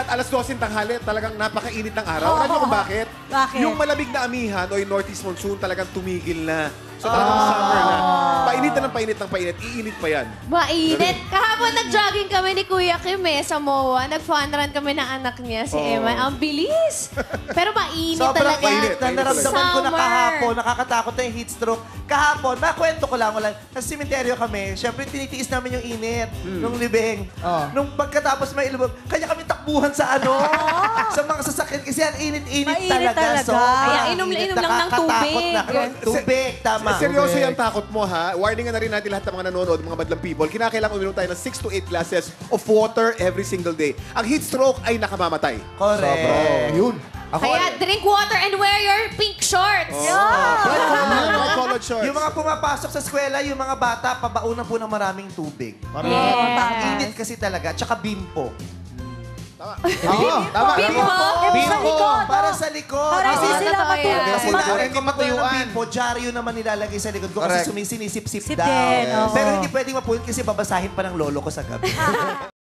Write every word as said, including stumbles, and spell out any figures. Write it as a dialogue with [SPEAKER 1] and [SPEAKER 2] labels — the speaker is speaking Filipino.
[SPEAKER 1] at alas dose ng tanghali, talagang napakainit ng araw. Alam niyo kung bakit?
[SPEAKER 2] Bakit?
[SPEAKER 1] Yung malamig na amihan o yung northeast monsoon talagang tumigil na. So talagang summer na. Painit na ng painit ng painit, iinit pa yan.
[SPEAKER 3] Mainit. Kahapon nag-jogging kami ni Kuya Kim eh, sa M O A. Nag-fun run kami ng anak niya, si
[SPEAKER 1] Oo.
[SPEAKER 3] Emma. Ang bilis. Pero mainit
[SPEAKER 4] Sobrang
[SPEAKER 3] talaga.
[SPEAKER 4] init na
[SPEAKER 1] Mainit
[SPEAKER 4] naramdaman ko na
[SPEAKER 3] Summer.
[SPEAKER 4] kahapon. Nakakatakot na yung heat stroke. Kahapon, makwento ko lang. Wala. Sa simenteryo kami, syempre tinitiis namin yung init nung libing. Nung pagkatapos may ilubog, kanya kami takbuhan sa ano, sa mga sasakyan. Kasi ang init-init
[SPEAKER 2] Mainit
[SPEAKER 4] talaga.
[SPEAKER 2] talaga.
[SPEAKER 4] Sobrang
[SPEAKER 3] Kaya
[SPEAKER 4] init.
[SPEAKER 3] inom-inom lang ng
[SPEAKER 4] Nakakatakot
[SPEAKER 3] tubig.
[SPEAKER 4] na. Tubig, tama.
[SPEAKER 1] Seryoso yung takot mo, ha? Warningan na rin natin lahat ng mga nanonood, mga madlang people. Kinakailangan uminom tayo ng six to eight glasses of water every single day. Ang heat stroke ay nakamamatay.
[SPEAKER 4] Correct.
[SPEAKER 1] Yun.
[SPEAKER 3] Kaya drink water and wear your pink shorts.
[SPEAKER 1] Bright color, mga colored shorts.
[SPEAKER 4] Yung mga pumapasok sa eskwela, yung mga bata, pabaunan po ng maraming tubig.
[SPEAKER 3] Yes.
[SPEAKER 4] Ang init kasi talaga. Tsaka bimpo.
[SPEAKER 1] Oo, tama.
[SPEAKER 3] Bimbo.
[SPEAKER 2] Sa likod.
[SPEAKER 4] Para sa likod.
[SPEAKER 2] Para
[SPEAKER 4] Ah,
[SPEAKER 2] si sila
[SPEAKER 3] totoo
[SPEAKER 2] matulog.
[SPEAKER 3] yan.
[SPEAKER 4] Kasi
[SPEAKER 1] Hindi
[SPEAKER 4] dati
[SPEAKER 1] ko
[SPEAKER 4] kung matuyuan ng
[SPEAKER 1] matuyuan.
[SPEAKER 4] bimpo, dyaryo naman nilalagay sa likod ko
[SPEAKER 1] Correct.
[SPEAKER 4] kasi sumisinisip-sip
[SPEAKER 2] Sip
[SPEAKER 4] daw.
[SPEAKER 2] din, oo.
[SPEAKER 4] Pero hindi pwedeng mapunin kasi babasahin pa ng lolo ko sa gabi.